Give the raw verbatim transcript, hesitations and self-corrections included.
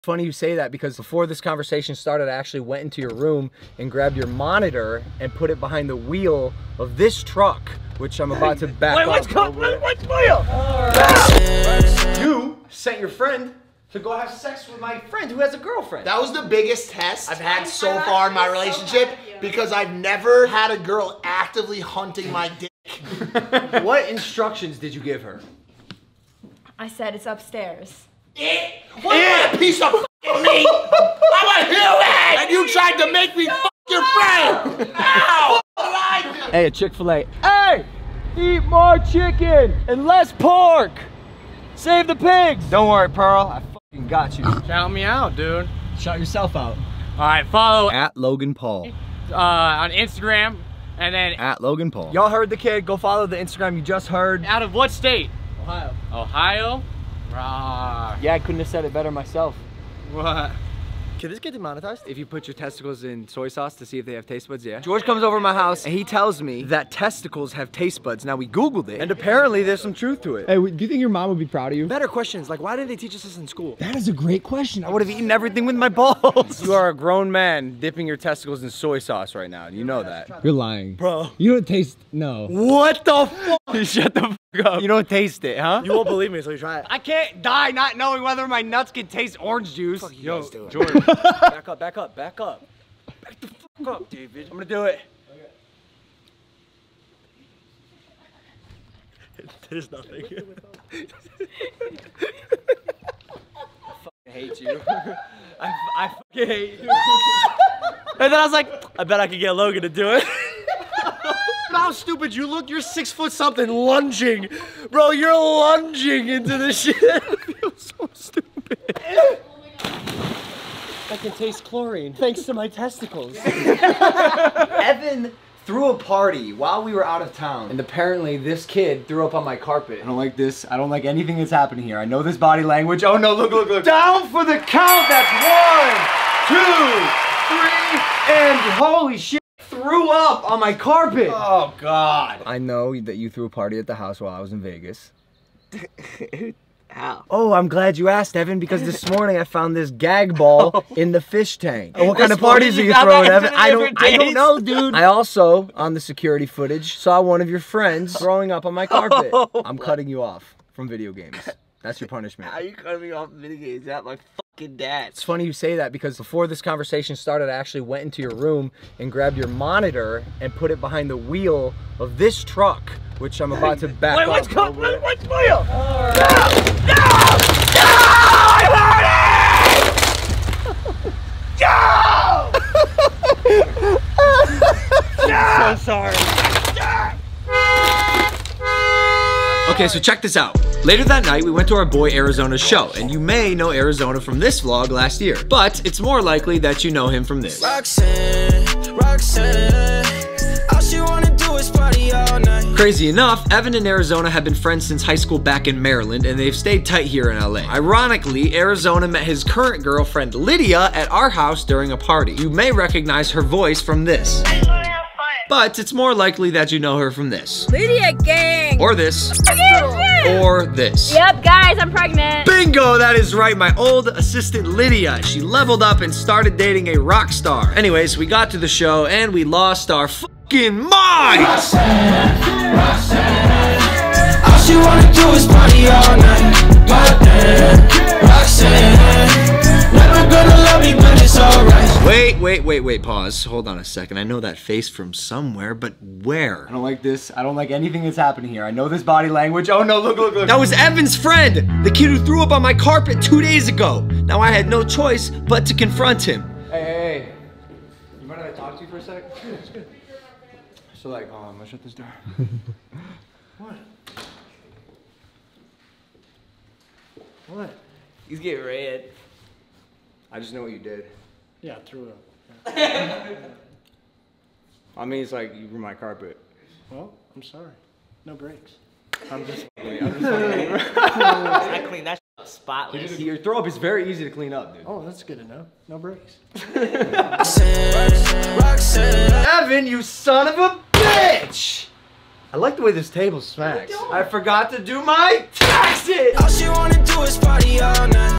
Funny you say that because before this conversation started, I actually went into your room and grabbed your monitor and put it behind the wheel of this truck, which I'm about to back Wait, up. what's going on? What's wheel? You sent your friend to go have sex with my friend who has a girlfriend. That was the biggest test I've had so far in my relationship because I've never had a girl actively hunting my dick. What instructions did you give her? I said it's upstairs. It? What a piece of f***ing meat! I'm a human! And you tried to make me f*** your friend! Ow! Hey, a Chick-fil-A. Hey! Eat more chicken and less pork! Save the pigs! Don't worry, Pearl. I fucking got you. Shout me out, dude. Shout yourself out. All right, follow At Logan Paul. uh, on Instagram, and then At Logan Paul. Y'all heard the kid. Go follow the Instagram you just heard. out of what state? Ohio. Ohio? Rah. Yeah, I couldn't have said it better myself. What? Can this get demonetized? If you put your testicles in soy sauce to see if they have taste buds, yeah. George comes over to my house and he tells me that testicles have taste buds. Now we Googled it and apparently there's some truth to it. Hey, do you think your mom would be proud of you? Better questions, like why didn't they teach us this in school? That is a great question. I would have eaten everything with my balls. You are a grown man dipping your testicles in soy sauce right now. You know that. You're lying. Bro. You don't taste, no. What the fuck? Shut the fuck up. You don't taste it, huh? You won't believe me until you try it. I can't die not knowing whether my nuts can taste orange juice. Yo, Jordan. Back up, back up, back up. Back the fuck up, David. I'm gonna do it. There's nothing. I fucking hate you. I, I fucking hate you. And then I was like, I bet I could get Logan to do it. How stupid you look, you're six foot something lunging. Bro, you're lunging into this shit. I feel so stupid. I can taste chlorine thanks to my testicles. Evan threw a party while we were out of town. And apparently this kid threw up on my carpet. I don't like this. I don't like anything that's happening here. I know this body language. Oh no, look, look, look. Down for the count. That's one, two, three, and holy shit. Threw up on my carpet. Oh God. I know that you threw a party at the house while I was in Vegas. How? Oh, I'm glad you asked, Evan, because this morning I found this gag ball in the fish tank. What kind of parties are you throwing, Evan? I don't, I don't know, dude. I also, on the security footage, saw one of your friends throwing up on my carpet. I'm cutting you off from video games. That's your punishment. How you cutting me off video games? That my fucking dad. It's funny you say that because before this conversation started, I actually went into your room and grabbed your monitor and put it behind the wheel of this truck, which I'm about to back Wait, up. what's going on? What's wheel? Right. No! No! No! No! I'm so sorry. Okay, so check this out. Later that night, we went to our boy Arizona's show, and you may know Arizona from this vlog last year, but it's more likely that you know him from this. Roxanne, Roxanne, all she wanna do is party all night. Crazy enough, Evan and Arizona have been friends since high school back in Maryland, and they've stayed tight here in L A. Ironically, Arizona met his current girlfriend Lydia at our house during a party. You may recognize her voice from this. But it's more likely that you know her from this. Lydia gang! Or this. Or this. Yep, guys, I'm pregnant. Bingo, that is right, my old assistant Lydia. She leveled up and started dating a rock star. Anyways, we got to the show and we lost our fucking minds! Roxanne, Roxanne, all she wanna do is party all night. Roxanne, Roxanne, never gonna love me, but it's alright. Wait, wait, wait, wait, pause. Hold on a second. I know that face from somewhere, but where? I don't like this. I don't like anything that's happening here. I know this body language. Oh no, look, look, look. That was Evan's friend, the kid who threw up on my carpet two days ago. Now I had no choice but to confront him. Hey, hey, hey. You mind if I talk to you for a sec? It's good. So like, oh, I'm gonna shut this door. What? What? He's getting red. I just know what you did. Yeah, threw it up. I mean, it's like you ruined my carpet. Well, I'm sorry. No breaks. I'm just I'm just fucking- I clean that shit up spotless. Your throw up is very easy to clean up, dude. Oh, that's good to know. No breaks. Roxanne, Roxanne. Evan, you son of a bitch! I like the way this table smacks. I forgot to do my taxes! All she wanna do is party all night.